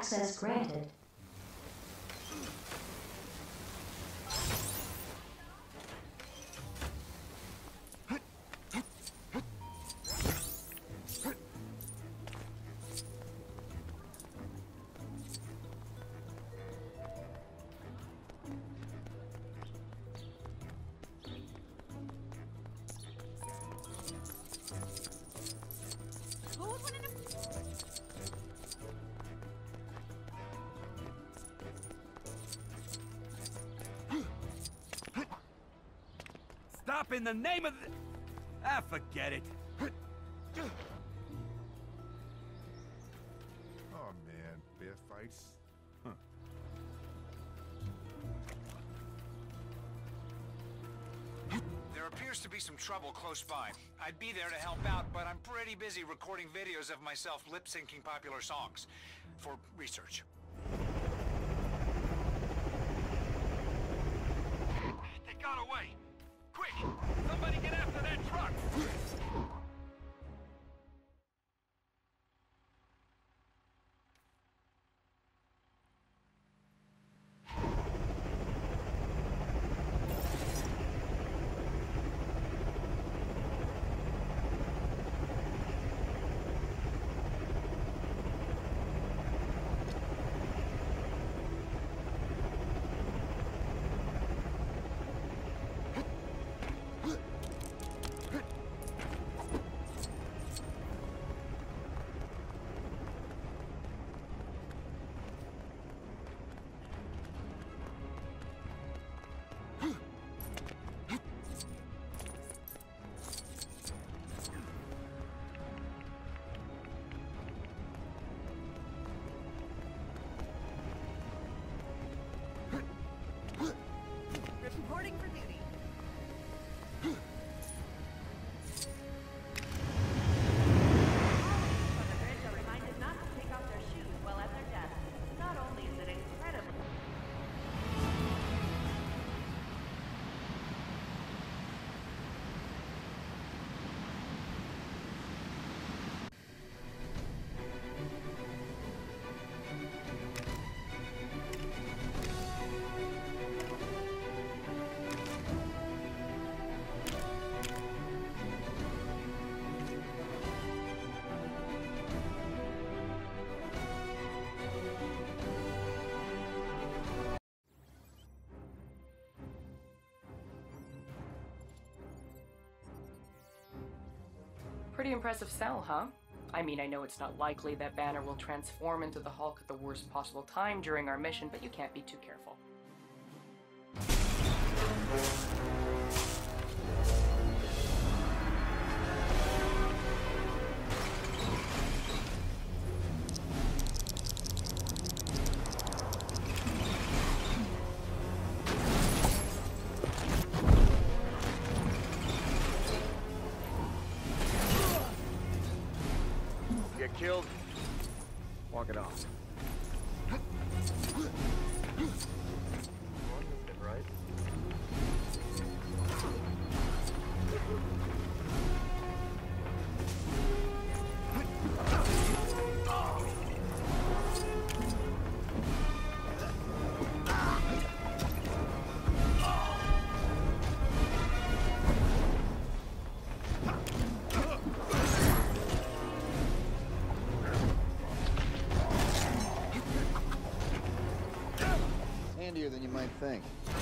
Access granted. Stop in the name of the... Ah, forget it. Oh man, bear fights? Huh. There appears to be some trouble close by. I'd be there to help out, but I'm pretty busy recording videos of myself lip-syncing popular songs for research. They got away! Quick! Somebody get after that truck! Reporting for duty. On the bridge are reminded not to take off their shoes while at their desk. Not only is it incredibly... Pretty impressive cell, huh? I mean, I know it's not likely that Banner will transform into the Hulk at the worst possible time during our mission, but you can't be too careful. Get killed, walk it off. Right? Handier than you might think.